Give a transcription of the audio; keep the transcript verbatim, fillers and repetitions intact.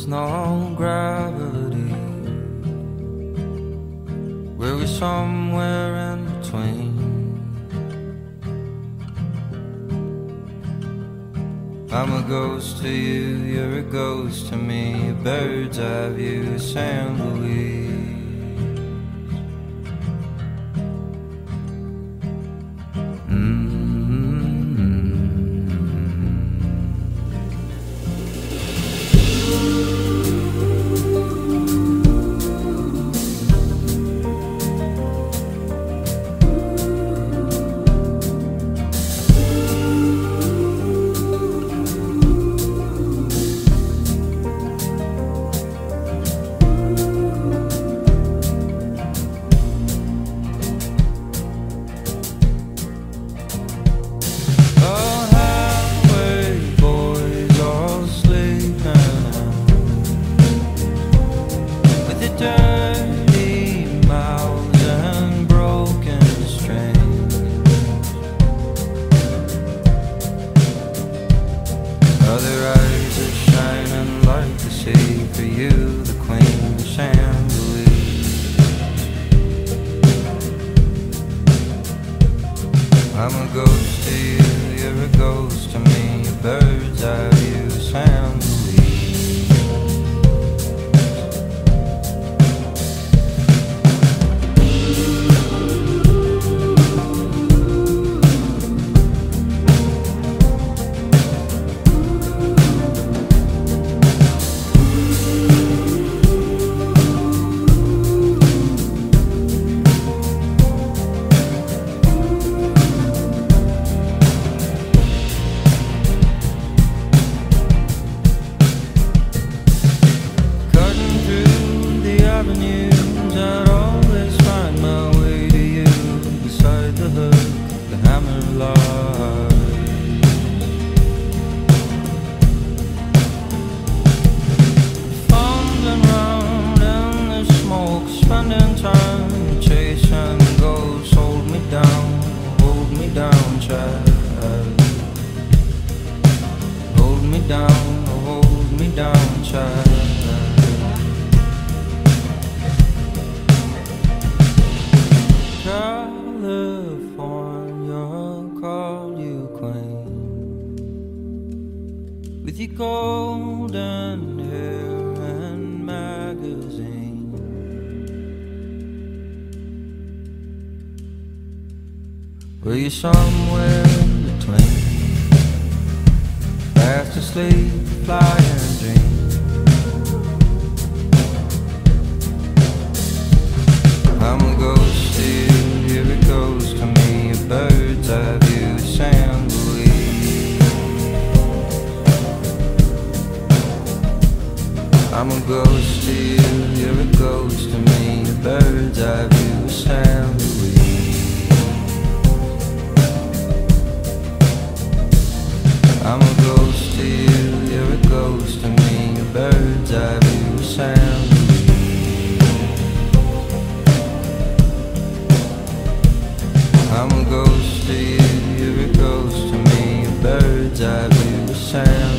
there's no gravity. We're somewhere in between. I'm a ghost to you, you're a ghost to me. A bird's eye view, a sandalweed. For you, the queen, the chandelier. I'm a ghost to you, you're a ghost to me. A bird's eye view, a chandelier. I'd always find my way to you, beside the hook, the hammer lies. Fumbling round in the smoke, spending time chasing ghosts. Hold me down, hold me down, child. Hold me down, hold me down, child. California, call you queen, with your golden hair and magazine. Well, you're somewhere in between, fast asleep, fly and dream. I'm a ghost to you, you're a ghost to me. A bird's eye view, a chandelier. I'm a ghost to you, you're a ghost to me. A bird's eye view, a chandelier. I'm a ghost to you, you're a ghost to me. A bird's eye view, a chandelier. I'm a ghost to you, you're a ghost to me. A bird's eye view, a sound.